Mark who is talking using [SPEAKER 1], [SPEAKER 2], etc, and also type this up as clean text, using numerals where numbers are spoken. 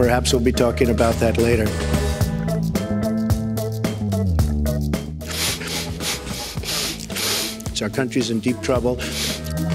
[SPEAKER 1] Perhaps we'll be talking about that later. So our country's in deep trouble.